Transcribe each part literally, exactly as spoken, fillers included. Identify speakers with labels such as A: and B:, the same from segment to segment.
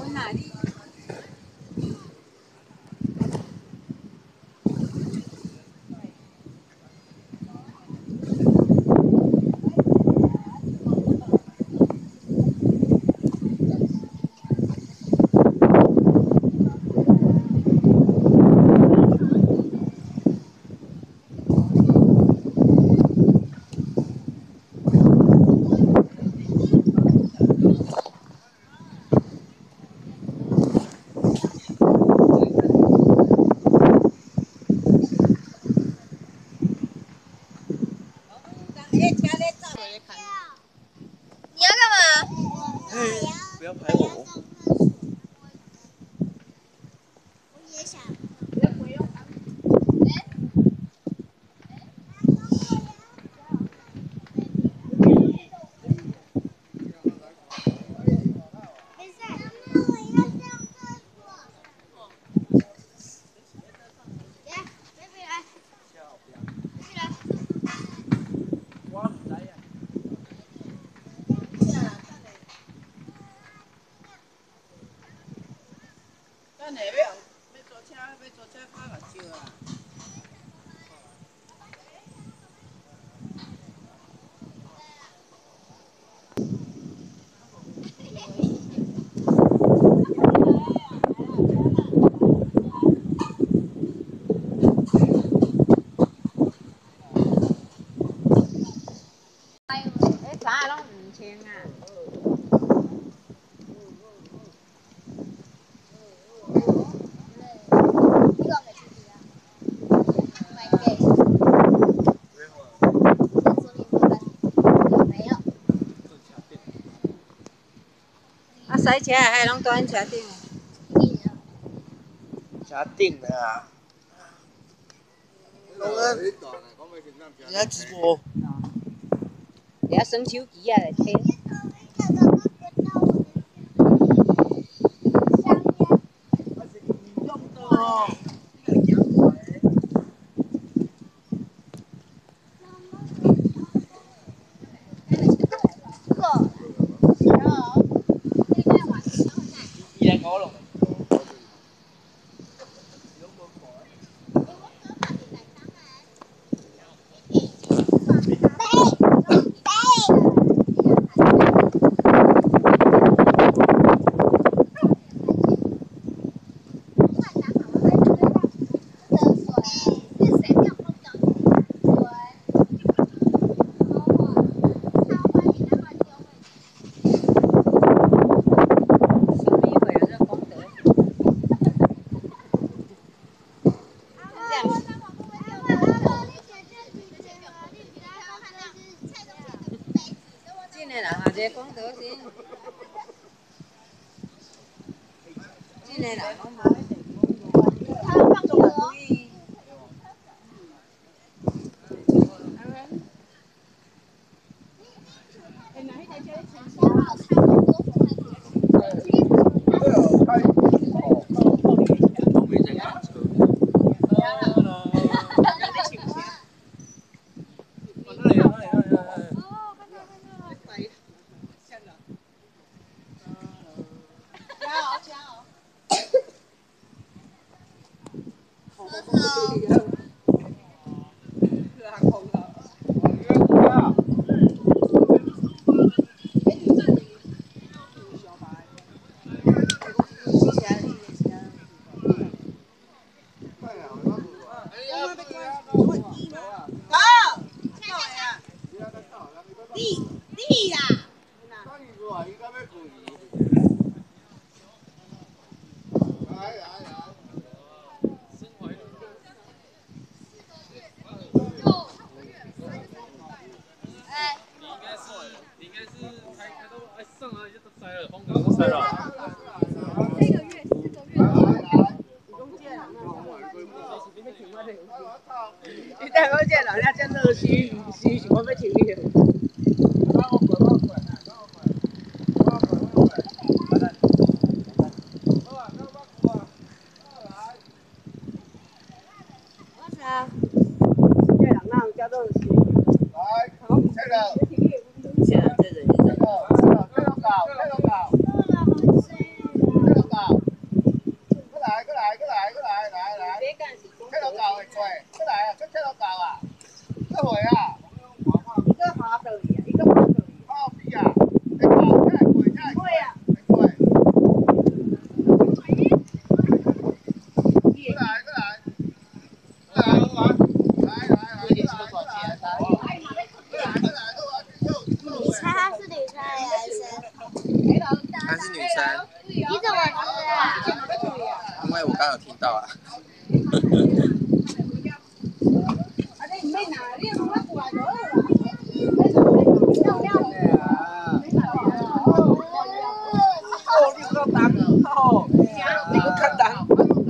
A: 哪里？
B: 你要干嘛？
C: 不要拍我。
B: 我也想。
A: 等下要要坐车，要坐车拍目睭啊！
D: 哎，啥拢唔清啊？啊，塞车还拢住喺车顶。
C: 车顶啊！龙恩，你在直播？
D: 你啊，耍手机啊来听。进来啦，这个广德先。进来啦，我无。
B: 他放狗哦。哎，哪一台车？
C: 都没在赶车。
B: 你你啦！
A: 你带我见人家真乐趣，是是我要听你的。
B: 我啥？
A: 这人哪有叫乐趣？来，这个，现在这人。这个搞，这个搞。
C: 她是女生，
B: 你怎么知道？
C: 因为我刚有听到啊。哦，你个蛋哦，你个看蛋，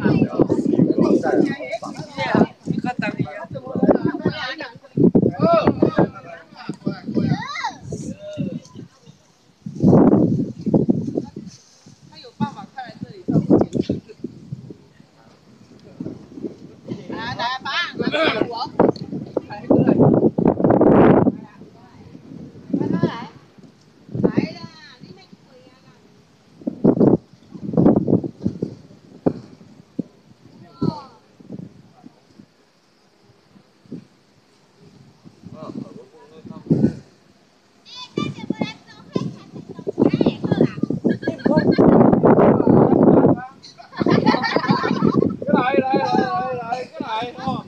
C: 你看蛋一样。
A: 他有办法看来这里照顾检测。来来，爸，来我。来过来。来来来。来啦，你没回啊啦。来来来来来，过来哦。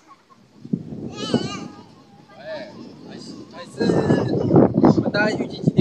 C: 还是还是我们大概预计几